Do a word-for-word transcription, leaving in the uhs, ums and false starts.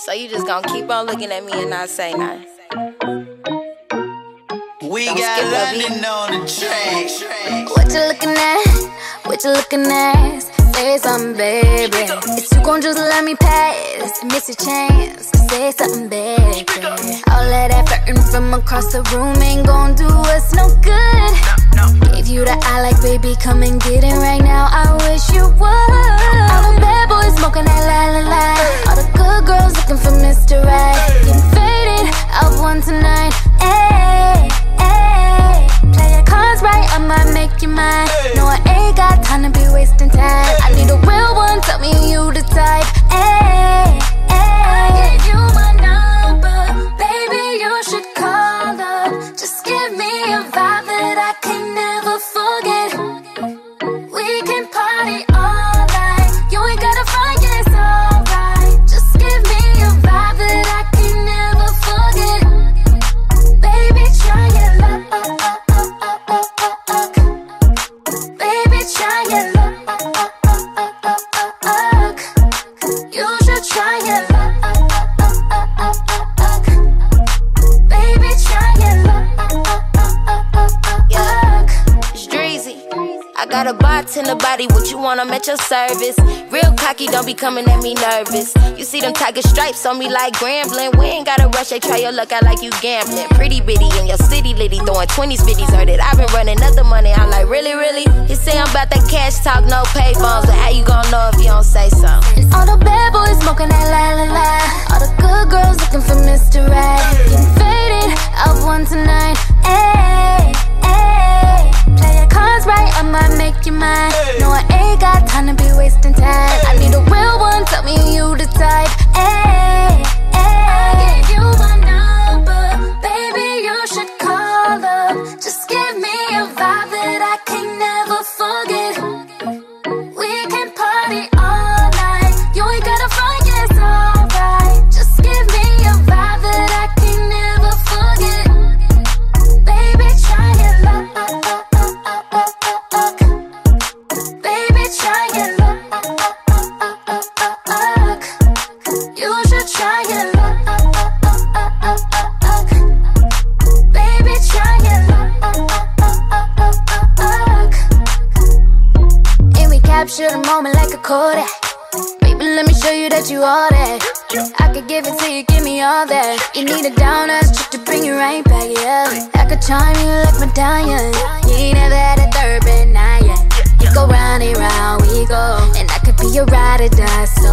So you just gonna keep on looking at me and not say nothing. We got London on the track. What you looking at? What you looking at? Say something, baby. If you gon' just let me pass, miss a chance. Say something, baby. All of that flirting from across the room ain't gon' do us no good. Gave you the eye like, baby, come and get it right now. I wish you would. All the bad boys smoking that la la la. All the good girls looking for Mister Right. Getting faded, out one tonight. Ayy, ayy. Play your cards right, I might make you mine. No, I ain't got time to be wasting time. I need a real one, tell me you the type. Ayy, ayy. I gave you my number, baby, you should call up. Just give me a vibe that I can never forget. We can party all night. You ain't gotta find, yeah, it's alright. Just give me a vibe that I can never forget. Baby, try your luck. Baby, try your luck. You should try your luck. Baby, try your luck. It's Dreezy. I got a bartender body, what you want, I'm at your service. Real cocky, don't be coming at me nervous. You see them tiger stripes on me like Grambling. We ain't gotta rush, they try your luck out like you gambling. Pretty bitty in your city litty, throwing twenties, fifties. Heard it, I've been running other money, I'm like, really, really? You say I'm about that cash talk, no pay phones, but how you gon' know if you don't say something? And all the bad boys smoking that la la la. All the good girls looking for Mister Right. Getting faded, out one tonight. Ayy, ayy. Play your cards right, I might make you mine. No, I ain't got time to be wasting time. I need a real one, tell me you the type. Ayy, ayy. I gave you my number, baby, you should call up. Just give me a vibe that I can never forget. We can party all night. You ain't gotta find, yeah, it's alright. Just give me a vibe that I can never forget. Baby, try your luck. Baby, try your luck. You should try your luck. Baby, try your luck. And we capture the moment like a Kodak. Baby, let me show you that you all that. I could give it to you, give me all that. You need a down ass chick to bring you right back, yeah. I could charm you like medallion. You ain't never had a third bed night yet. You go round and round, we go. And I could be your ride or die, so